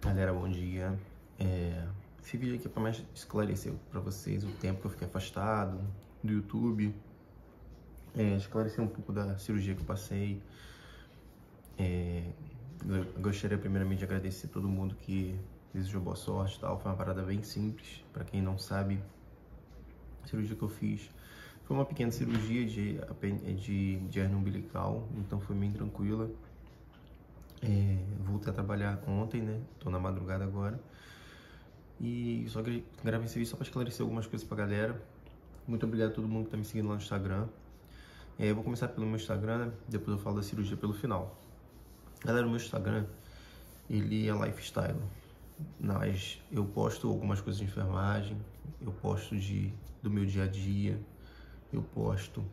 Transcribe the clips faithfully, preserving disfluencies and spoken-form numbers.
Galera, bom dia. É, esse vídeo aqui é para mais esclarecer para vocês o tempo que eu fiquei afastado do YouTube, é, esclarecer um pouco da cirurgia que eu passei. É, eu gostaria primeiramente de agradecer a todo mundo que desejou boa sorte e tal. Foi uma parada bem simples. Para quem não sabe, a cirurgia que eu fiz foi uma pequena cirurgia de, de, de hernia umbilical, então foi bem tranquila. É, voltei a trabalhar ontem, né? Tô na madrugada agora. E só gravei esse vídeo só para esclarecer algumas coisas pra galera. Muito obrigado a todo mundo que tá me seguindo lá no Instagram. É, eu vou começar pelo meu Instagram, né? Depois eu falo da cirurgia pelo final. Galera, o meu Instagram, ele é lifestyle. Mas eu posto algumas coisas de enfermagem, eu posto de, do meu dia a dia, eu posto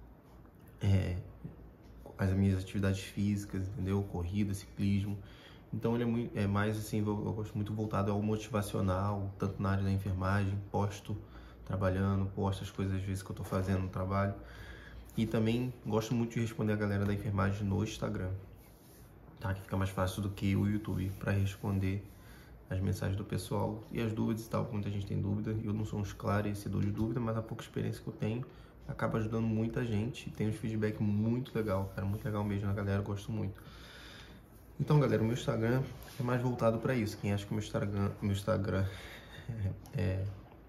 é, as minhas atividades físicas, entendeu? Corrida, ciclismo. Então ele é, muito, é mais assim, eu, eu gosto muito voltado ao motivacional, tanto na área da enfermagem, posto trabalhando, posto as coisas às vezes que eu tô fazendo no trabalho. E também gosto muito de responder a galera da enfermagem no Instagram, tá? Que fica mais fácil do que o YouTube para responder as mensagens do pessoal e as dúvidas e tal, muita gente tem dúvida. Eu não sou um esclarecedor de dúvida, mas a pouca experiência que eu tenho acaba ajudando muita gente e tem um feedback muito legal, cara, muito legal mesmo, a galera gosta muito. Então, galera, o meu Instagram é mais voltado para isso. Quem acha que o meu Instagram, meu Instagram é,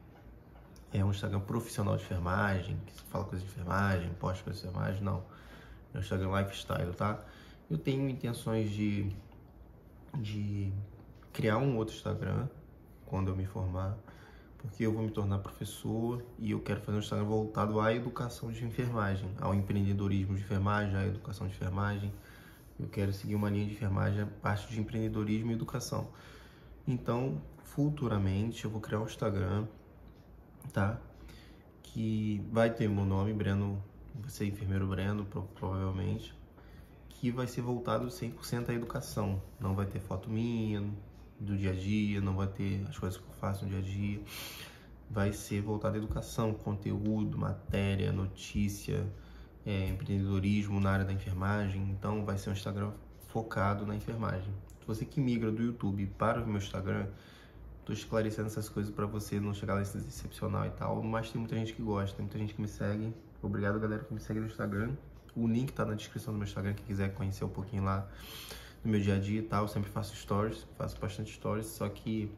é um Instagram profissional de enfermagem, que fala coisa de enfermagem, posta coisa de enfermagem, não. É um Instagram lifestyle, tá? Eu tenho intenções de, de criar um outro Instagram quando eu me formar, porque eu vou me tornar professor e eu quero fazer um Instagram voltado à educação de enfermagem, ao empreendedorismo de enfermagem, à educação de enfermagem. Eu quero seguir uma linha de enfermagem, a parte de empreendedorismo e educação. Então, futuramente, eu vou criar um Instagram, tá? Que vai ter meu nome, Breno, vai ser enfermeiro Breno, provavelmente, que vai ser voltado cem por cento à educação. Não vai ter foto minha do dia a dia, não vai ter as coisas que eu faço no dia a dia. Vai ser voltado à educação, conteúdo, matéria, notícia, é, empreendedorismo na área da enfermagem. Então vai ser um Instagram focado na enfermagem. Você que migra do YouTube para o meu Instagram, tô esclarecendo essas coisas para você não chegar lá e decepcional e tal, mas tem muita gente que gosta, tem muita gente que me segue. Obrigado, galera, que me segue no Instagram. O link tá na descrição do meu Instagram, quem quiser conhecer um pouquinho lá do meu dia a dia e tal. Eu sempre faço stories, faço bastante stories, só que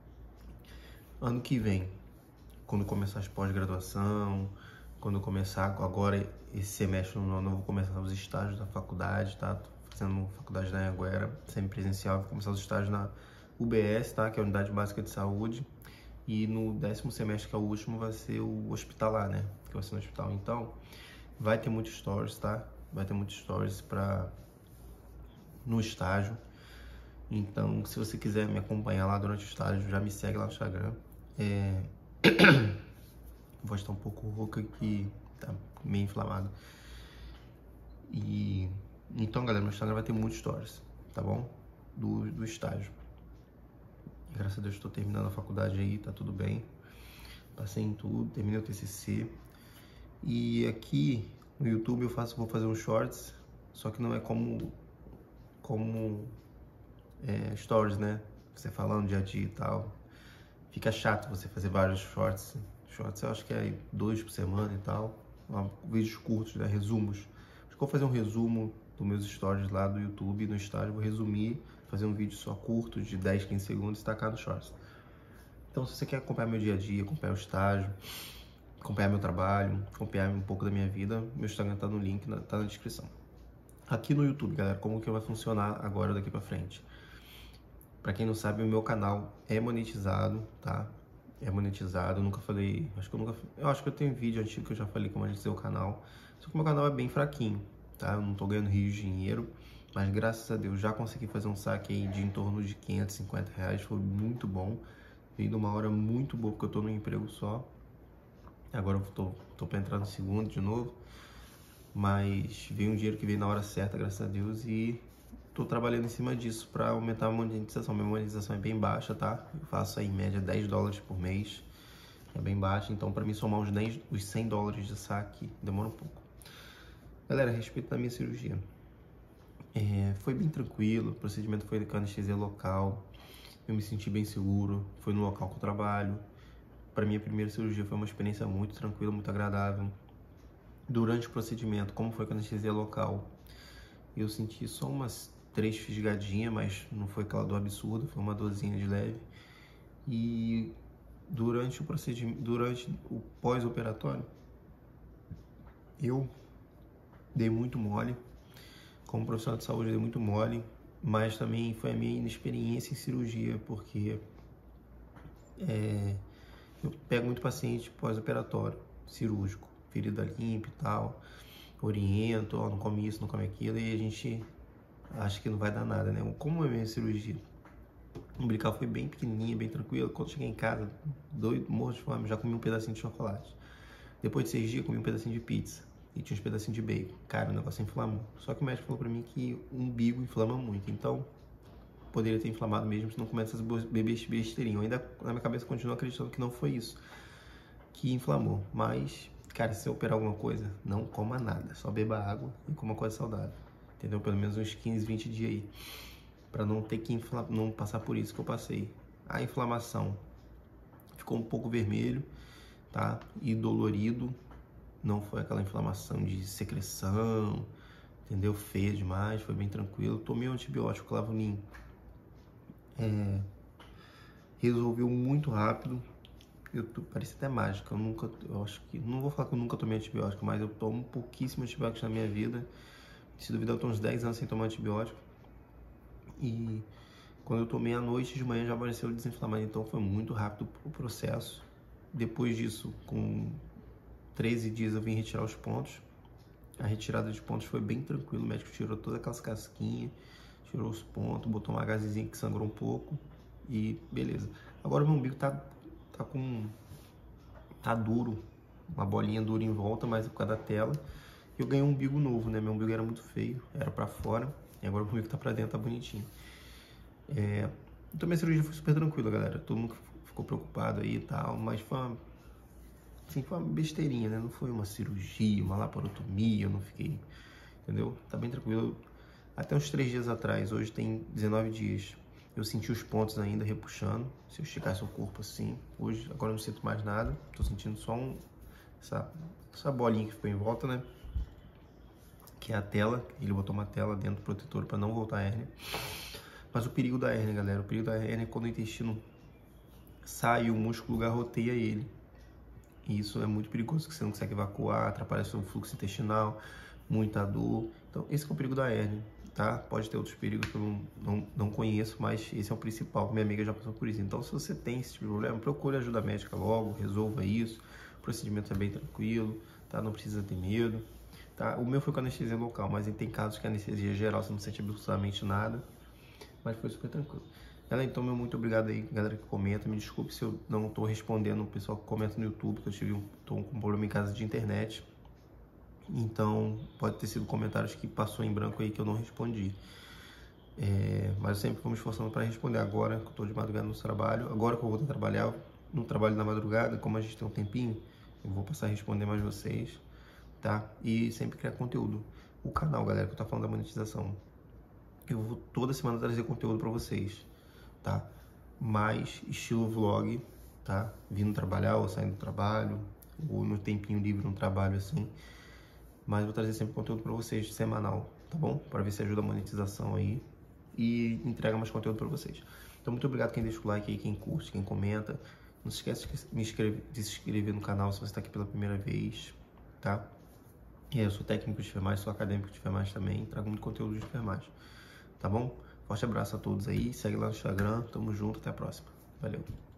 ano que vem, quando começar as pós-graduação, quando começar agora esse semestre no nono, eu vou começar os estágios da faculdade, tá? Tô fazendo faculdade na Anhanguera, semi-presencial, vou começar os estágios na U B S, tá? Que é a Unidade Básica de Saúde. E no décimo semestre, que é o último, vai ser o hospitalar, né? Que vai ser no hospital. Então, vai ter muitos stories, tá? Vai ter muitos stories pra... no estágio. Então, se você quiser me acompanhar lá durante o estágio, já me segue lá no Instagram. É... Vou estar um pouco rouca aqui, tá meio inflamado. E então, galera, meu Instagram vai ter muitos stories, tá bom? Do, do estágio. E, graças a Deus, estou terminando a faculdade aí, tá tudo bem. Passei em tudo, terminei o T C C. E aqui no YouTube eu faço, vou fazer uns shorts, só que não é como, como é, stories, né? Você falando dia a dia e tal. Fica chato você fazer vários shorts. Shorts eu acho que é dois por semana e tal. Vídeos curtos, né? Resumos. Acho que eu vou fazer um resumo dos meus stories lá do YouTube, no estágio. Vou resumir, fazer um vídeo só curto, de dez, quinze segundos e tacar no shorts. Então, se você quer acompanhar meu dia a dia, acompanhar o estágio, acompanhar meu trabalho, acompanhar um pouco da minha vida, meu Instagram tá no link, tá na descrição. Aqui no YouTube, galera, como que vai funcionar agora daqui pra frente? Pra quem não sabe, o meu canal é monetizado, tá? É monetizado, eu nunca falei, acho que eu nunca, eu acho que eu tenho um vídeo antigo que eu já falei como monetizar o canal, só que o meu canal é bem fraquinho, tá? Eu não tô ganhando rios de dinheiro, mas graças a Deus já consegui fazer um saque aí de em torno de quinhentos e cinquenta reais, foi muito bom, veio numa hora muito boa, porque eu tô num emprego só, agora eu tô, tô pra entrar no segundo de novo, mas veio um dinheiro que veio na hora certa, graças a Deus, e tô trabalhando em cima disso para aumentar a monetização. Minha monetização é bem baixa, tá? Eu faço aí em média dez dólares por mês. É bem baixa, então para mim somar os, dez, os cem dólares de saque demora um pouco. Galera, a respeito da minha cirurgia. É, foi bem tranquilo, o procedimento foi com anestesia local. eu me senti bem seguro, foi no local que eu trabalho. Para mim, a primeira cirurgia foi uma experiência muito tranquila, muito agradável. Durante o procedimento, como foi com a anestesia local, eu senti só umas três fisgadinhas, mas não foi aquela dor absurda, foi uma dorzinha de leve. E durante o procedimento, durante o pós-operatório, eu dei muito mole. Como profissional de saúde, eu dei muito mole, mas também foi a minha inexperiência em cirurgia, porque é, eu pego muito paciente pós-operatório, cirúrgico, ferida limpa e tal, oriento, ó, não come isso, não come aquilo, e a gente acha que não vai dar nada, né? Como é a minha cirurgia umbilical foi bem pequenininha, bem tranquila, quando cheguei em casa, doido, morro de fome, já comi um pedacinho de chocolate. Depois de seis dias, comi um pedacinho de pizza e tinha uns pedacinhos de bacon. Cara, o negócio inflamou. Só que o médico falou pra mim que o umbigo inflama muito, então poderia ter inflamado mesmo se não começa essas bebês besteirinhas. Eu ainda, na minha cabeça, continuo acreditando que não foi isso que inflamou. Mas, cara, se eu operar alguma coisa, não coma nada. Só beba água e coma coisa saudável. Entendeu? Pelo menos uns quinze, vinte dias aí. Pra não ter que infla... não passar por isso que eu passei. A inflamação ficou um pouco vermelho, tá? E dolorido. Não foi aquela inflamação de secreção, entendeu? Feia demais, foi bem tranquilo. Tomei um antibiótico, Clavunin. É... Resolveu muito rápido. Eu tô... Parece até mágica. Eu nunca, eu acho que, não vou falar que eu nunca tomei antibiótico, mas eu tomo pouquíssimo antibiótico na minha vida. Se duvidar, eu tô uns dez anos sem tomar antibiótico. E quando eu tomei à noite, de manhã já apareceu desinflamado. Então foi muito rápido o processo. Depois disso, com treze dias, eu vim retirar os pontos. A retirada de pontos foi bem tranquilo. O médico tirou todas aquelas casquinhas, tirou os pontos, botou uma gazezinha que sangrou um pouco e beleza. Agora o meu umbigo tá, tá com... tá duro, uma bolinha dura em volta, mas é por causa da tela. Eu ganhei um umbigo novo, né? Meu umbigo era muito feio, era pra fora. E agora o umbigo tá pra dentro, tá bonitinho. É... Então minha cirurgia foi super tranquila, galera. Todo mundo ficou preocupado aí e tal, mas foi uma... Assim, foi uma besteirinha, né? Não foi uma cirurgia, uma laparotomia, eu não fiquei... Entendeu? Tá bem tranquilo. Até uns três dias atrás, hoje tem dezenove dias, eu senti os pontos ainda repuxando. Se eu esticasse o corpo assim, hoje, agora eu não sinto mais nada. Tô sentindo só um... Essa, essa bolinha que ficou em volta, né? Que é a tela, ele botou uma tela dentro do protetor para não voltar a hérnia. Mas o perigo da hérnia, galera, o perigo da hérnia é quando o intestino sai, o músculo garroteia ele. E isso é muito perigoso, porque você não consegue evacuar, atrapalha seu fluxo intestinal, muita dor. Então, esse é o perigo da hérnia, tá? Pode ter outros perigos que eu não, não, não conheço, mas esse é o principal. Minha amiga já passou por isso. Então, se você tem esse tipo de problema, procure ajuda médica logo, resolva isso. O procedimento é bem tranquilo, tá? Não precisa ter medo. Tá? O meu foi com anestesia local, mas tem casos que a anestesia geral você não sente absolutamente nada, mas foi super tranquilo. Galera, então, meu muito obrigado aí, galera que comenta. Me desculpe se eu não estou respondendo o pessoal que comenta no YouTube, que eu tive um, tô com um problema em casa de internet. Então, pode ter sido comentários que passou em branco aí que eu não respondi. É, mas eu sempre vou me esforçando para responder agora, que eu estou de madrugada no trabalho. Agora que eu vou trabalhar, no trabalho da madrugada, como a gente tem um tempinho, eu vou passar a responder mais vocês. Tá? E sempre criar conteúdo. O canal, galera, que eu tô falando da monetização, eu vou toda semana trazer conteúdo pra vocês, tá? Mais estilo vlog, tá? Vindo trabalhar ou saindo do trabalho, ou no tempinho livre no trabalho, assim. Mas eu vou trazer sempre conteúdo pra vocês, semanal, tá bom? Pra ver se ajuda a monetização aí e entrega mais conteúdo pra vocês. Então, muito obrigado quem deixa o like aí, quem curte, quem comenta. Não se esquece de, me inscrever, de se inscrever no canal se você tá aqui pela primeira vez, tá? E eu sou técnico de enfermagem, sou acadêmico de enfermagem também, trago muito conteúdo de enfermagem, tá bom? Forte abraço a todos aí, segue lá no Instagram, tamo junto, até a próxima. Valeu!